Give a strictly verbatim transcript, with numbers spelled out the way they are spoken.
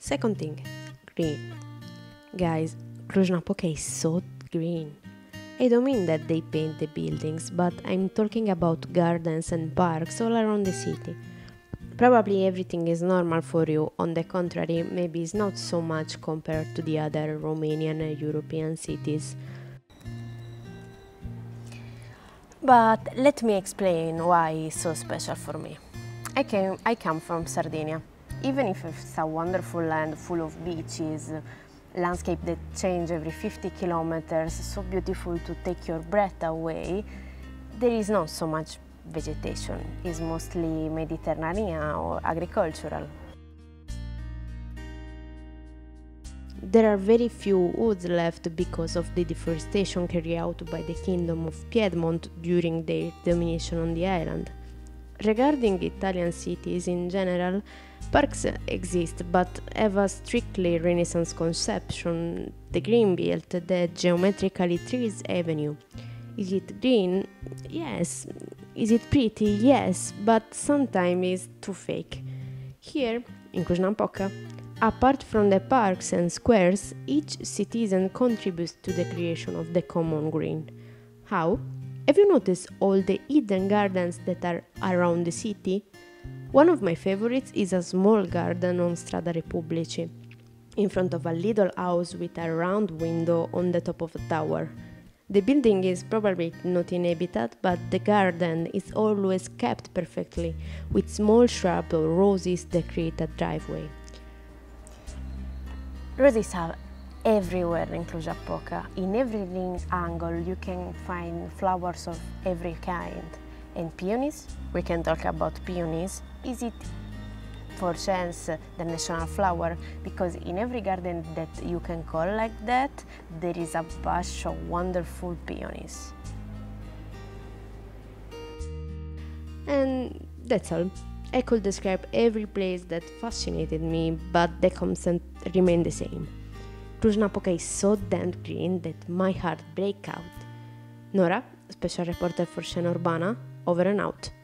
Second thing, green. Guys, Cluj-Napoca is so green. I don't mean that they paint the buildings, but I'm talking about gardens and parks all around the city. Probably everything is normal for you, on the contrary, maybe it's not so much compared to the other Romanian and European cities. But let me explain why it's so special for me. I came, I come from Sardinia. Even if it's a wonderful land full of beaches, landscape that change every fifty kilometers, so beautiful to take your breath away, there is not so much vegetation. It's mostly Mediterranean or agricultural. There are very few woods left because of the deforestation carried out by the Kingdom of Piedmont during their domination on the island. Regarding Italian cities in general, parks exist but have a strictly Renaissance conception, the green belt, the geometrically trees avenue. Is it green? Yes. Is it pretty? Yes, but sometimes it's too fake. Here, in Cluj-Napoca, apart from the parks and squares, each citizen contributes to the creation of the common green. How? Have you noticed all the hidden gardens that are around the city? One of my favorites is a small garden on Strada Repubblici, in front of a little house with a round window on the top of a tower. The building is probably not inhabited, but the garden is always kept perfectly, with small shrubs or roses that create a driveway. Roses are everywhere in Cluj-Napoca. In every angle you can find flowers of every kind. And peonies? We can talk about peonies. Is it for chance the national flower? Because in every garden that you can call like that, there is a bunch of wonderful peonies. And that's all. I could describe every place that fascinated me, but the concept remained the same. Cluj-Napoca is so damn green that my heart breaks out. Nora, special reporter for Scena Urbana, over and out.